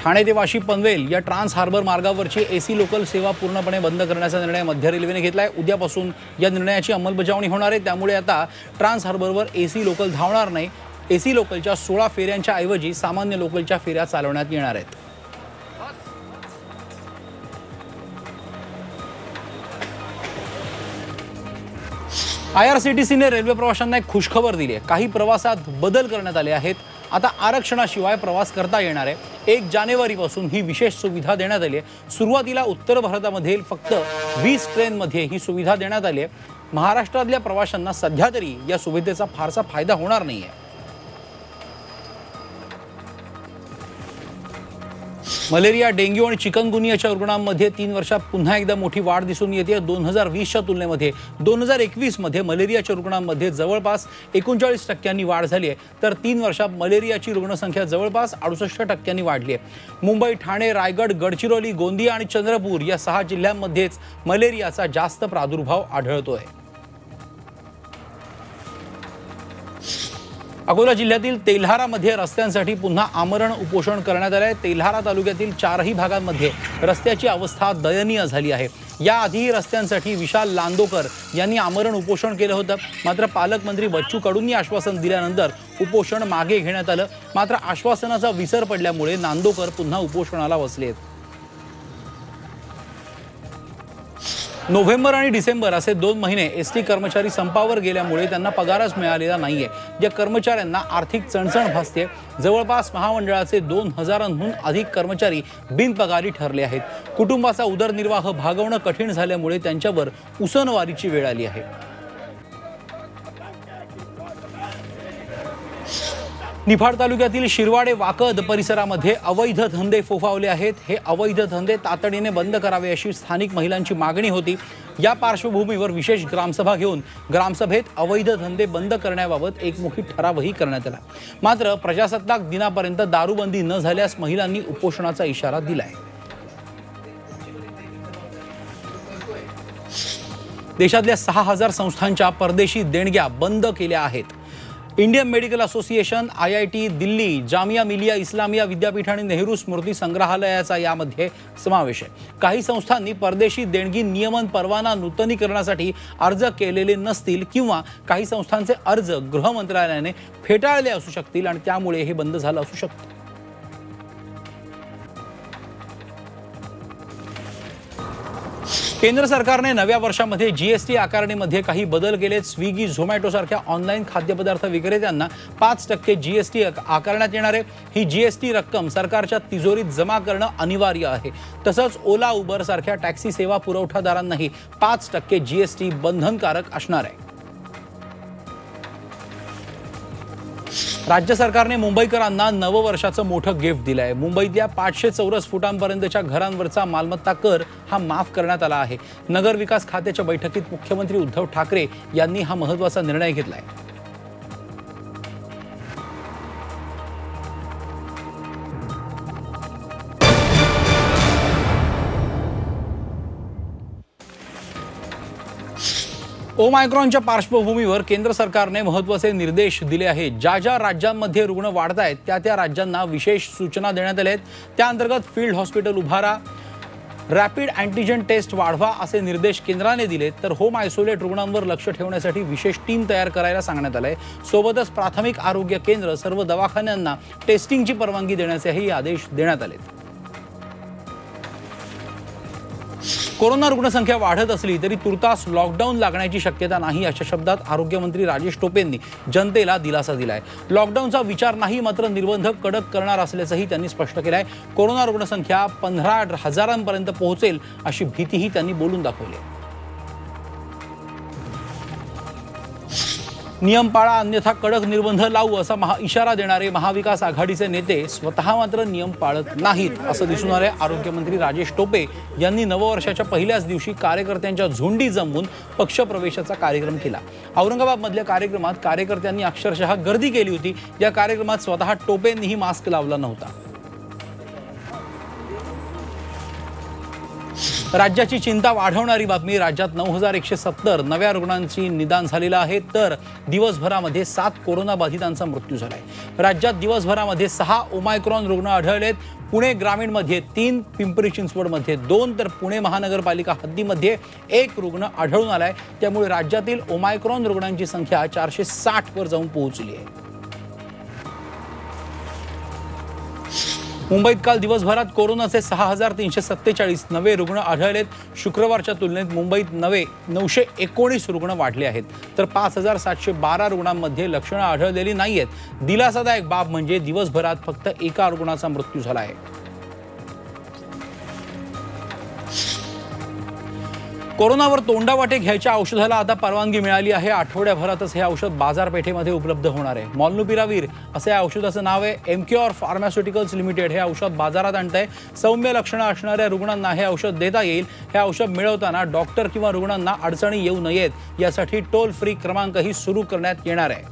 ठाणे ते वाशी पनवेल या trans harbour मार्गावरची एसी लोकल सेवा पूर्णपणे बंद करण्याचा निर्णय मध्य रेल्वेने घेतलाय। उद्यापासून या निर्णयाची अंमलबजावणी होणार आहे। त्यामुळे आता ट्रान्स हार्बरवर एसी लोकल धावणार नाही। एसी लोकलच्या 16 फेऱ्यांच्या ऐवजी सामान्य लोकलच्या फेऱ्या चालवण्यात येणार आहेत। IRCTCने रेल्वे प्रवाशांना एक खुशखबर दिली आहे। काही प्रवासात बदल करण्यात आले आहेत। आता आरक्षणाशिवाय प्रवास करता येणार आहे। 1 जानेवारीपासून ही विशेष सुविधा देण्यात आली आहे। सुरुवातीला उत्तर भारतामध्ये फक्त 20 ट्रेनमध्ये ही सुविधा देण्यात आली आहे। महाराष्ट्रातल्या प्रवाशांना सध्या तरी या सुविधेचा फारसा फायदा होणार नाहीये। मलेरिया, डेंग्यू आणि चिकनगुनियाच्या रुग्णांमध्ये 3 वर्षात पुन्हा एकदा मोठी वाढ दिसून येते। 2020च्या तुलनेमध्ये 2021 मध्ये मलेरियाच्या रुग्णांमध्ये जवळपास 39% वाढ झाली आहे, तर 3 वर्षात मलेरियाची रुग्णसंख्या जवळपास 68% वाढली आहे। मुंबई, ठाणे, रायगड, गडचिरोली, गोंदिया आणि चंद्रपूर या 6 जिल्ह्यांमध्येच मलेरियाचा जास्त प्रादुर्भाव आढळतोय। अकोला जिल्ह्यातील तेल्हारामध्ये रस्त्यांसाठी पुन्हा आमरण उपोषण करण्यात आले आहे। तेल्हारा तालुक्यातील 4ही भागांमध्ये रस्त्याची अवस्था दयनीय झाली आहे। याआधी रस्त्यांसाठी विशाल लांदोकर यांनी आमरण उपोषण केलं होतं, मात्र पालकमंत्री बच्चू कडूंनी आश्वासन दिल्यानंतर उपोषण मागे घेण्यात आलं। मात्र आश्वासनाचा विसर पडल्यामुळे नांदोकर पुन्हा उपोषणाला बसले आहेत। नोव्हेंबर आणि डिसेंबर असे 2 महिने एसटी कर्मचारी संपावर गेल्यामुळे त्यांना पगारच मिळालेला नाहीये। या कर्मचाऱ्यांना आर्थिक चणचण भासते। जवळपास महामंडळाचे 2000हून अधिक कर्मचारी बिनपगारी ठरले आहेत। कुटुंबाचा उदरनिर्वाह भागवणं कठीण झाल्यामुळे त्यांच्यावर उसनवारीची वेळ आली आहे। निफाड तालुक्यातील शिरवाडे वाकद परिसरामध्ये अवैध धंदे फोफावले आहेत। हे अवैध धंदे तातडीने बंद करावे अशी स्थानिक महिलांची मागणी होती। या पार्श्वभूमीवर विशेष ग्रामसभा घेऊन ग्रामसभेत अवैध धंदे बंद करण्याबाबत एकमुखी ठरावही करण्यात आला। मात्र प्रजासत्ताक दिनापर्यंत दारूबंदी न झाल्यास महिलांनी उपोषणाचा इशारा दिलाय। देशातल्या 6000 संस्थांच्या परदेशी देणग्या बंद केल्या आहेत। Indian medical association, IIT Delhi, Jamia Millia Islamia विद्यापीठ आणि नेहरू स्मृती संग्रहालयाचा यामध्ये समावेश आहे। काही संस्थांनी परदेशी देणगी नियमन परवाना नूतनीकरणासाठी अर्ज केलेले नसतील किंवा काही संस्थांचे अर्ज गृह मंत्रालयाने फेटाळले असू शकतील आणि त्यामुळे हे बंद झालं असू शकतं। केंद्र सरकारने नव्या वर्षामध्ये GST आकारणीमध्ये काही बदल केले। स्विगी, झोमॅटो सारख्या ऑनलाईन खाद्यपदार्थ विक्रेत्यांना 5% GST आकारण्यात येणार आहे। ही GST रक्कम सरकारच्या तिजोरीत जमा करणं अनिवार्य आहे। तसंच ओला, उबर सारख्या टॅक्सी सेवा पुरवठादारांनाही 5% GST बंधनकारक असणार आहे। राज्य सरकारने मुंबईकरांना नववर्षाचं मोठं गिफ्ट दिलं आहे। मुंबईतल्या 500 चौरस फुटांपर्यंतच्या घरांवरचा मालमत्ता कर हा माफ करण्यात आला आहे। नगर विकास खात्याच्या बैठकीत मुख्यमंत्री उद्धव ठाकरे यांनी हा महत्त्वाचा निर्णय घेतलाय। ओमायक्रॉनच्या पार्श्वभूमीवर केंद्र सरकारने महत्त्वाचे निर्देश दिले आहेत। ज्या ज्या राज्यांमध्ये रुग्ण वाढत आहेत त्या राज्यांना विशेष सूचना देण्यात आल्या आहेत। त्या अंतर्गत फील्ड हॉस्पिटल उभारा, रॅपिड अँटीजन टेस्ट वाढवा असे निर्देश केंद्राने दिले, तर होम आयसोलेट रुग्णांवर लक्ष ठेवण्यासाठी विशेष टीम तयार करायला सांगण्यात आले। सोबतच प्राथमिक आरोग्य केंद्र, सर्व दवाखान्यांना टेस्टिंगची परवानगी देण्याचेही आदेश देण्यात आले। कोरोना रुग्णसंख्या वाढत असली तरी तुर्तास लॉकडाऊन लागण्याची शक्यता नाही अशा शब्दात आरोग्यमंत्री राजेश टोपेंनी जनतेला दिलासा दिलाय। लॉकडाऊनचा विचार नाही, मात्र निर्बंध कडक करणार असल्याचंही त्यांनी स्पष्ट केलंय। कोरोना रुग्णसंख्या 15,000पर्यंत पोहोचेल अशी भीतीही त्यांनी बोलून दाखवली। नियम पाळा अन्यथा कडक निर्बंध लावू असा इशारा देणारे महाविकास आघाडीचे नेते स्वतः मात्र नियम पाळत नाहीत असं दिसून आले। आरोग्यमंत्री राजेश टोपे यांनी नववर्षाच्या पहिल्याच दिवशी कार्यकर्त्यांच्या झुंडी जमवून पक्षप्रवेशाचा कार्यक्रम केला। औरंगाबादमधल्या कार्यक्रमात कार्यकर्त्यांनी अक्षरशः गर्दी केली होती। या कार्यक्रमात स्वतः टोपेंनीही मास्क लावला नव्हता। राज्याची चिंता वाढवणारी बातमी, राज्यात 9170 नव्या रुग्णांची निदान झालेलं आहे, तर दिवसभरामध्ये 7 कोरोना बाधितांचा मृत्यू झालाय। राज्यात दिवसभरामध्ये 6 ओमायक्रॉन रुग्ण आढळलेत। पुणे ग्रामीणमध्ये 3, पिंपरी चिंचवडमध्ये 2, तर पुणे महानगरपालिका हद्दीमध्ये 1 रुग्ण आढळून आलाय। त्यामुळे राज्यातील ओमायक्रॉन रुग्णांची संख्या 460 वर जाऊन पोहोचली आहे। मुंबईत काल दिवसभरात कोरोनाचे 6347 नवे रुग्ण आढळलेत। शुक्रवारच्या तुलनेत मुंबईत 919 रुग्ण वाढले आहेत, तर 5712 रुग्णांमध्ये लक्षणं आढळलेली नाहीयेत। दिलासादायक बाब म्हणजे दिवसभरात फक्त एका रुग्णाचा मृत्यू झाला आहे। कोरोनावर तोंडावाटे घ्यायच्या औषधाला आता परवानगी मिळाली आहे। आठवड्याभरातच हे औषध बाजारपेठेमध्ये उपलब्ध होणार आहे। मॉल्नुपिरावीर असे या औषधाचं नाव आहे। एमक्युअर फार्मास्युटिकल्स लिमिटेड हे औषध बाजारात आणतंय। सौम्य लक्षणं असणाऱ्या रुग्णांना हे औषध देता येईल। हे औषध मिळवताना डॉक्टर किंवा रुग्णांना अडचणी येऊ नयेत यासाठी टोल फ्री क्रमांकही सुरू करण्यात येणार आहे।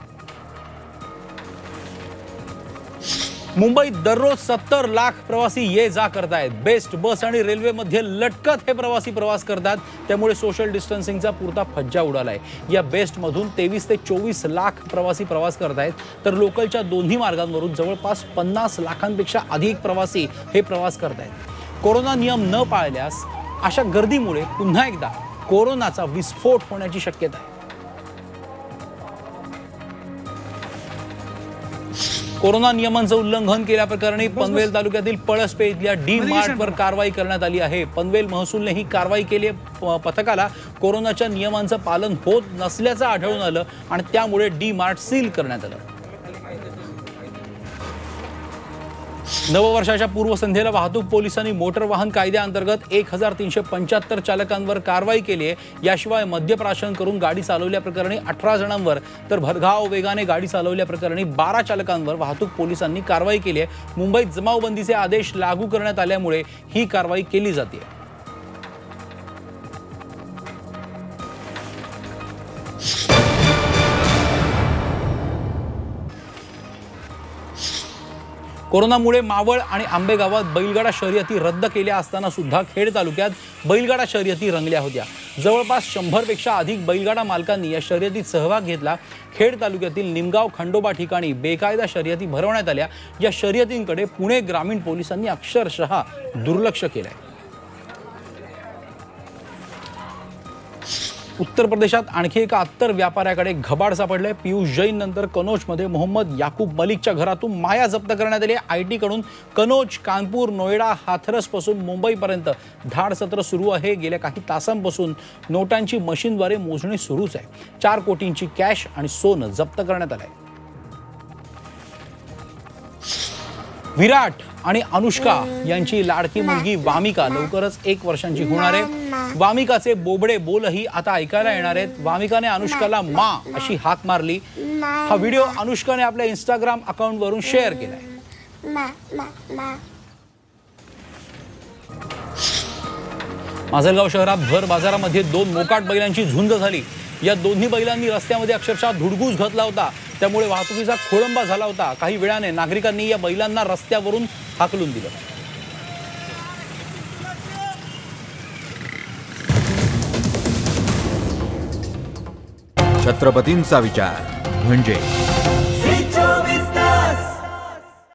मुंबईत दररोज 70 लाख प्रवासी ये जा करतायत। बेस्ट बस आणि रेल्वेमध्ये लटकत हे प्रवासी प्रवास करतात, त्यामुळे सोशल डिस्टन्सिंगचा पुरता फज्जा उडालाय। या बेस्ट मधून 23 ते 24 लाख प्रवासी प्रवास करतायत, तर लोकलच्या दोन्ही मार्गांवरून जवळपास 50 लाखांपेक्षा अधिक प्रवासी हे प्रवास करतायत। कोरोना नियम न पाळल्यास अशा गर्दीमुळे पुन्हा एकदा कोरोनाचा विस्फोट होण्याची शक्यता आहे। कोरोना नियमांचं उल्लंघन केल्याप्रकरणी पनवेल तालुक्यातील पळसपे इथल्या डी मार्टवर कारवाई करण्यात आली आहे। पनवेल महसूलने ही कारवाई केली। पथकाला कोरोनाच्या नियमांचं पालन होत नसल्याचं आढळून आलं आणि त्यामुळे डी मार्ट सील करण्यात आलं। नववर्षाच्या पूर्वसंध्येला वाहतूक पोलिसांनी मोटर वाहन कायद्याअंतर्गत 1375 चालकांवर कारवाई केली आहे। याशिवाय मद्यप्राशन करून गाडी चालवल्याप्रकरणी 18 जणांवर, तर भरधाव वेगाने गाडी चालवल्याप्रकरणी 12 चालकांवर वाहतूक पोलिसांनी कारवाई केली आहे। मुंबईत जमावबंदीचे आदेश लागू करण्यात आल्यामुळे ही कारवाई केली जाते। कोरोनामुळे मावळ आणि आंबेगावात बैलगाडा शर्यती रद्द केल्या असताना सुद्धा खेड तालुक्यात बैलगाडा शर्यती रंगल्या होत्या। जवळपास 100 पेक्षा अधिक बैलगाडा मालकांनी या शर्यतीत सहभाग घेतला। खेड तालुक्यातील निमगाव खंडोबा ठिकाणी बेकायदा शर्यती भरवण्यात आल्या। या शर्यतींकडे पुणे ग्रामीण पोलिसांनी अक्षरशः दुर्लक्ष केलंय। उत्तर प्रदेशात आणखी एका अत्तर व्यापाऱ्याकडे घबाड सापडले। पियुष जैन नंतर कनौजमध्ये मोहम्मद याकूब मलिकच्या घरातून माया जप्त करण्यात आली। आयटी कडून कनौज, कानपूर, नोएडा, हाथरस पासून मुंबईपर्यंत धाड सत्र सुरू आहे। गेल्या काही तासांपासून नोटांची मशीनद्वारे मोजणी सुरूच आहे। 4 कोटींची कॅश आणि सोनं जप्त करण्यात आलंय। विराट आणि अनुष्का यांची लाडकी मुलगी वामिका लवकरच 1 वर्षांची होणार आहे। वामिकाचे बोबडे बोलही आता ऐकायला येणार आहेत। वामिकाने अनुष्काला मा अशी हाक मारली। हा व्हिडिओ अनुष्काने आपल्या इंस्टाग्राम अकाउंटवरून शेअर केलाय। माजलगाव शहरात भर बाजारामध्ये 2 मोकाट बैलांची झुंज झाली। या दोन्ही बैलांनी रस्त्यामध्ये अक्षरशः धुडगूस घातला होता, त्यामुळे वाहतुकीचा खोळंबा झाला होता। काही वेळाने नागरिकांनी या बैलांना रस्त्यावरून हाकलून दिलं। छत्रपतींचा विचार म्हणजे